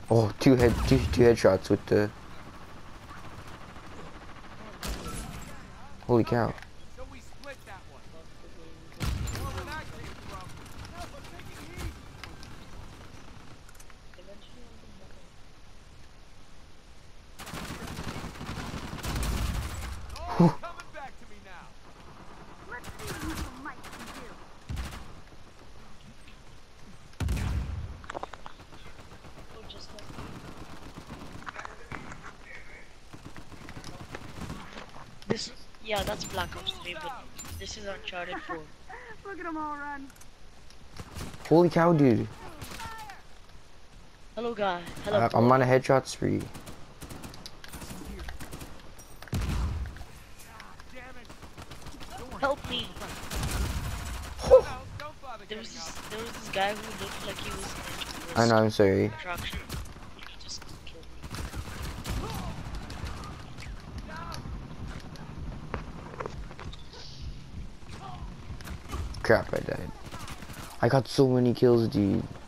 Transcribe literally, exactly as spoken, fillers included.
Oh, two head, two, two headshots with the. Holy cow! So we split that one. Well, where that came from. Oh, coming back to me now. Let's see what you might can do. This, yeah, that's Black Ops three, but this is Uncharted four. Look at them all run. Holy cow, dude! Hello, guy. Hello. I, I'm on a headshot spree. Help me. Don't bother There was getting this, up. there was this guy who looked like he was in I know. I'm sorry. attraction. He just killed me. Crap! I died. I got so many kills, dude.